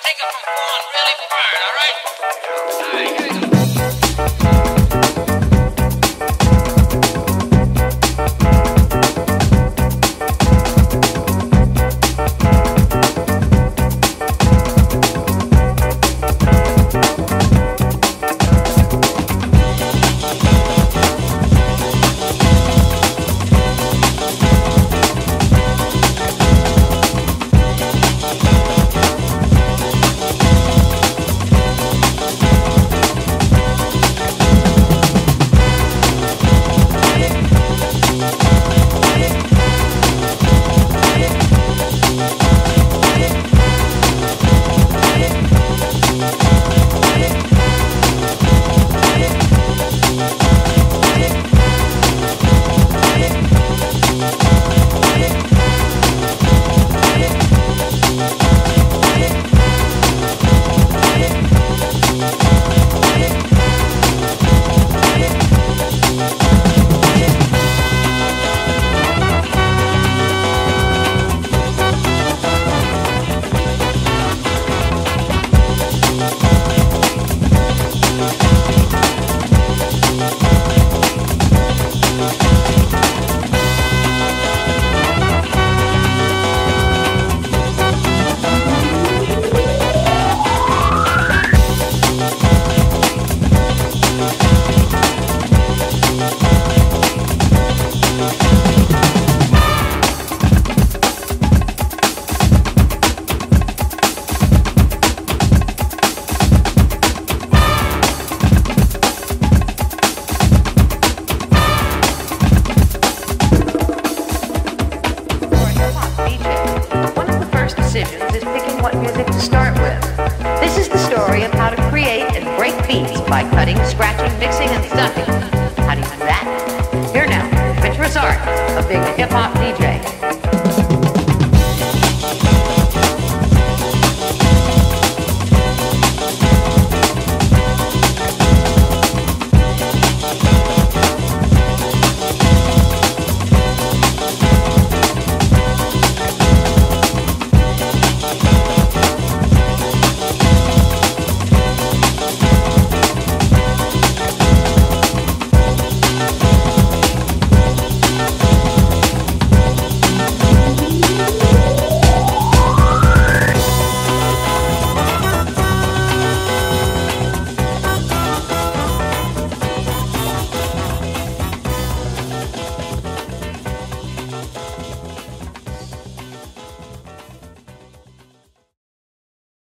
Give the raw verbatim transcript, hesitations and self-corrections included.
take it from falling really far, all right? All right, here we go. Is picking what music to start with. This is the story of how to create and break beats by cutting, scratching, mixing, and stuffing. How do you do that? Here now, Vince Rosart, a big hip-hop D J.